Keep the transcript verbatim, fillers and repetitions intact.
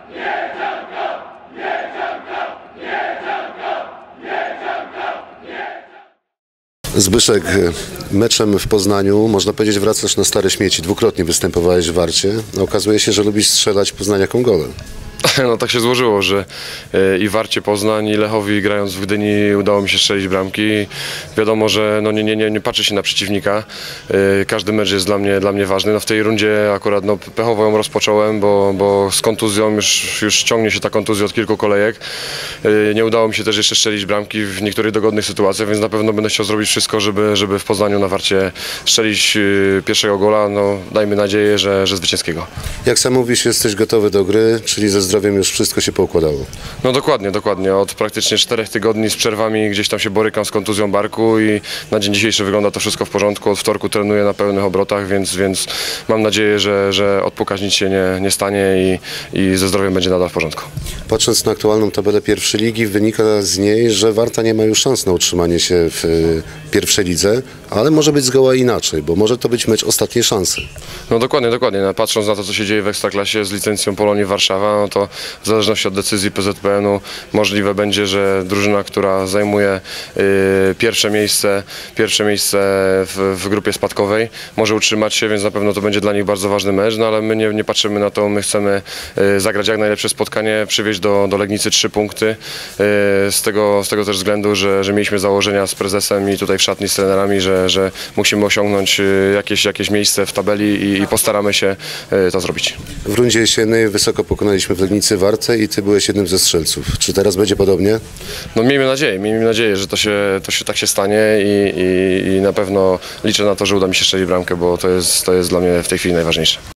Zbyszek, meczem w Poznaniu, można powiedzieć, wracasz na stare śmieci. Dwukrotnie występowałeś w Warcie. Okazuje się, że lubisz strzelać poznaniakom gole. No tak się złożyło, że i Warcie Poznań, i Lechowi grając w Gdyni udało mi się strzelić bramki. Wiadomo, że no nie, nie, nie patrzy się na przeciwnika. Każdy mecz jest dla mnie, dla mnie ważny. No w tej rundzie akurat no, pechowo ją rozpocząłem, bo, bo z kontuzją już, już ciągnie się ta kontuzja od kilku kolejek. Nie udało mi się też jeszcze strzelić bramki w niektórych dogodnych sytuacjach, więc na pewno będę chciał zrobić wszystko, żeby, żeby w Poznaniu na Warcie strzelić pierwszego gola. No, dajmy nadzieję, że, że zwycięskiego. Jak sam mówisz, jesteś gotowy do gry, czyli ze zdrowiem już wszystko się poukładało. No dokładnie, dokładnie. Od praktycznie czterech tygodni z przerwami gdzieś tam się borykam z kontuzją barku i na dzień dzisiejszy wygląda to wszystko w porządku. Od wtorku trenuję na pełnych obrotach, więc, więc mam nadzieję, że, że odpukać nic się nie, nie stanie i, i ze zdrowiem będzie nadal w porządku. Patrząc na aktualną tabelę pierwszej ligi, wynika z niej, że Warta nie ma już szans na utrzymanie się w pierwszej lidze, ale może być zgoła inaczej, bo może to być mecz ostatniej szansy. No dokładnie, dokładnie. Patrząc na to, co się dzieje w Ekstraklasie z licencją Polonii Warszawa, no to w zależności od decyzji P Z P N-u możliwe będzie, że drużyna, która zajmuje y, pierwsze miejsce, pierwsze miejsce w, w grupie spadkowej, może utrzymać się, więc na pewno to będzie dla nich bardzo ważny mecz, no ale my nie, nie patrzymy na to, my chcemy y, zagrać jak najlepsze spotkanie, przywieźć do, do Legnicy trzy punkty, y, z, tego, z tego też względu, że, że mieliśmy założenia z prezesem i tutaj w szatni z trenerami, że, że musimy osiągnąć y, jakieś, jakieś miejsce w tabeli i, i postaramy się y, to zrobić. W rundzie jesiennej wysoko pokonaliśmy w Legnicy Wartę i ty byłeś jednym ze strzelców. Czy teraz będzie podobnie? No miejmy nadzieję, miejmy nadzieję, że to się, to się tak się stanie i, i, i na pewno liczę na to, że uda mi się strzelić bramkę, bo to jest, to jest dla mnie w tej chwili najważniejsze.